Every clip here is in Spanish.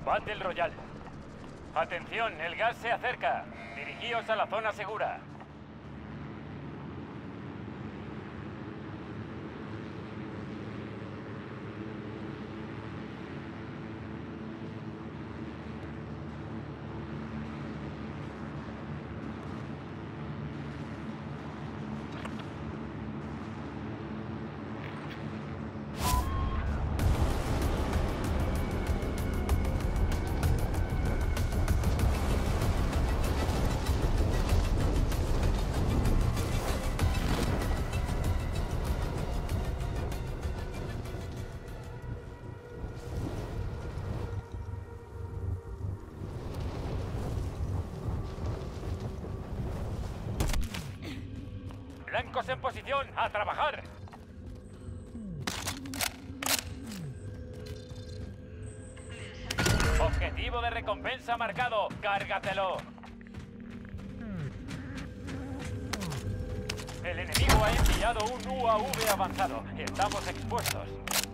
Battle Royale. Atención, el gas se acerca. Dirigíos a la zona segura. Blancos en posición, a trabajar. Objetivo de recompensa marcado, cárgatelo. El enemigo ha enviado un UAV avanzado. Estamos expuestos.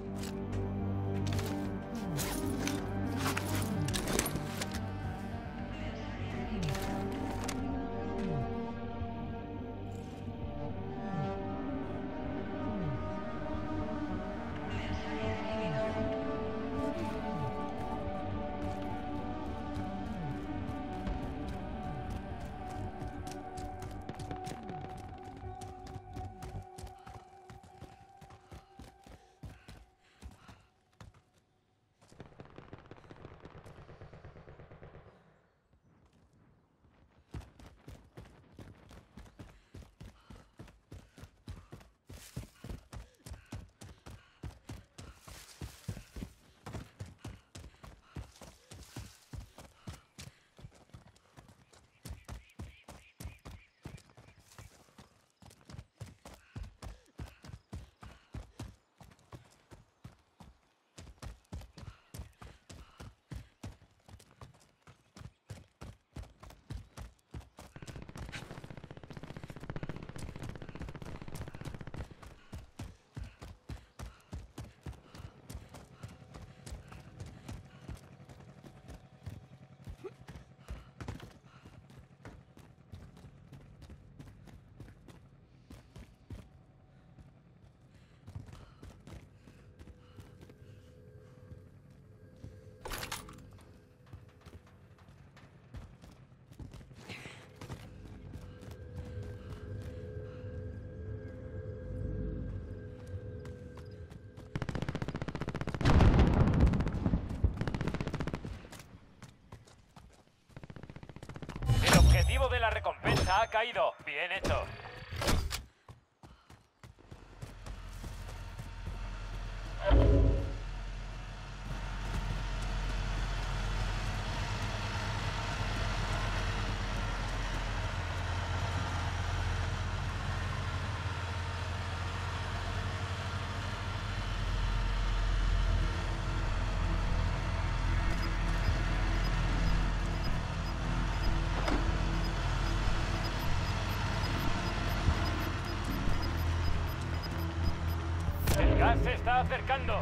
El objetivo de la recompensa ha caído. Bien hecho. El gas se está acercando.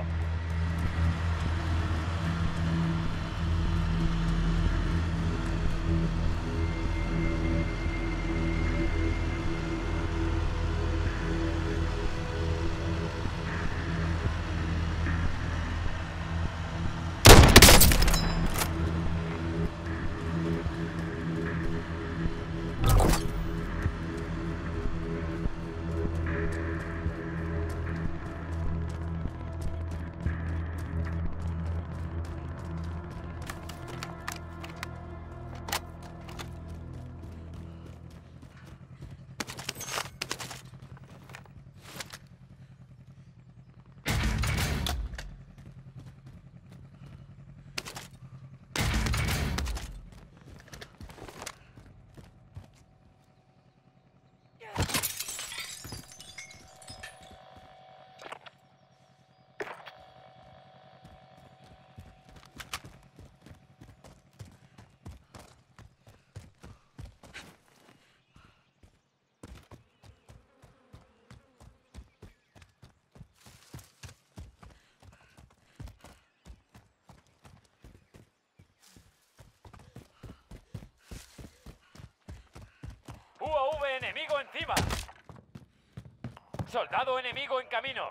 UAV enemigo encima. Soldado enemigo en camino.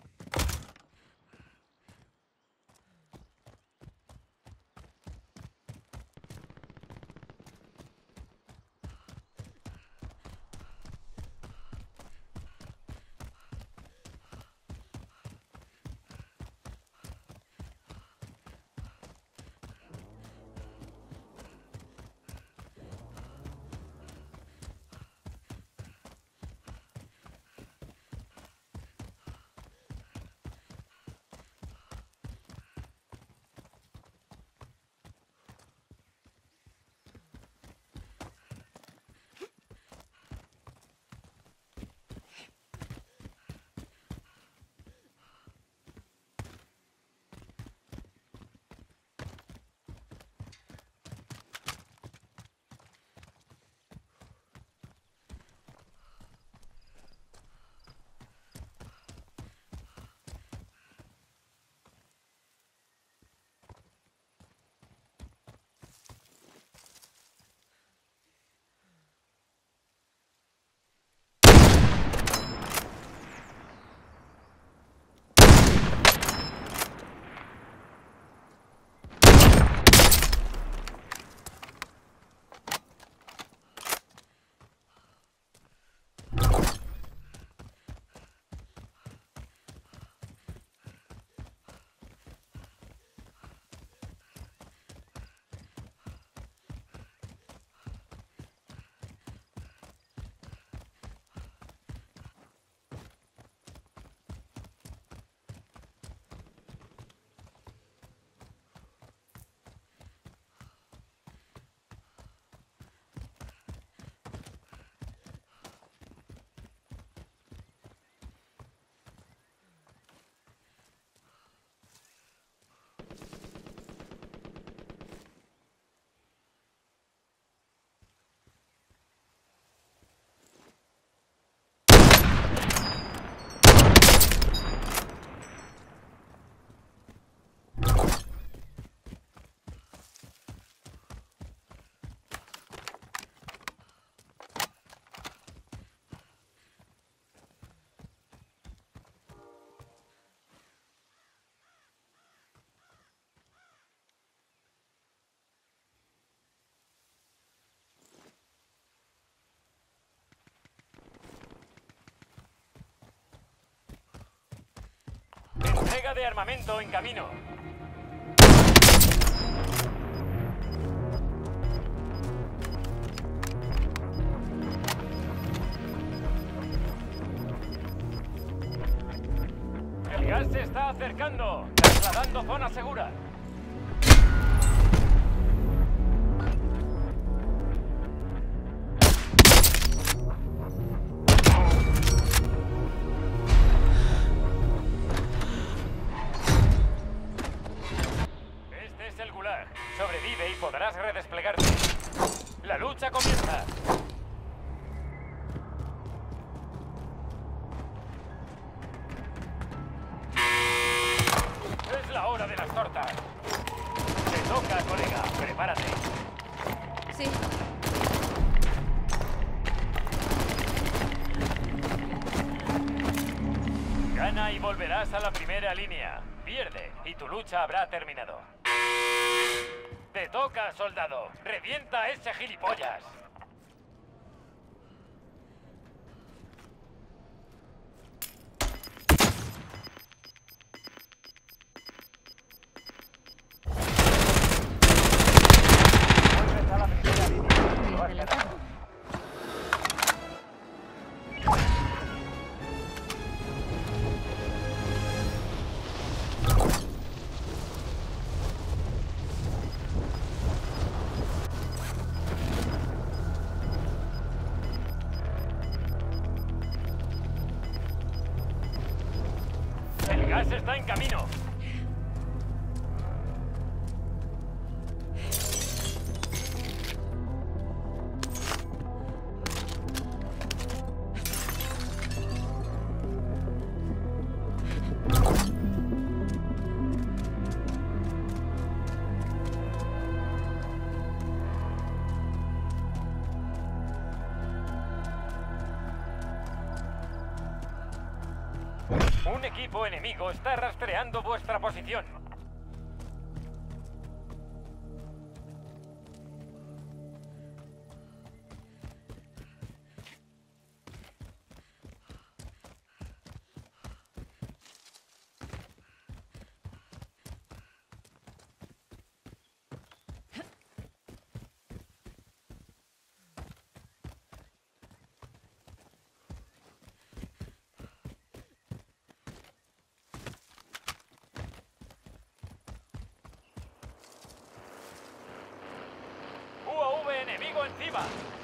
Entrega de armamento en camino. El gas se está acercando, trasladando zona segura. Sobrevive y podrás redesplegarte. La lucha comienza. Es la hora de las tortas. Te toca, colega. Prepárate. Sí. Gana y volverás a la primera línea. Pierde y tu lucha habrá terminado. Te toca, soldado. Revienta a ese gilipollas. Vuelves a la primera línea. Lo has ganado. El gas está en camino. Un equipo enemigo está rastreando vuestra posición. UAV enemigo encima.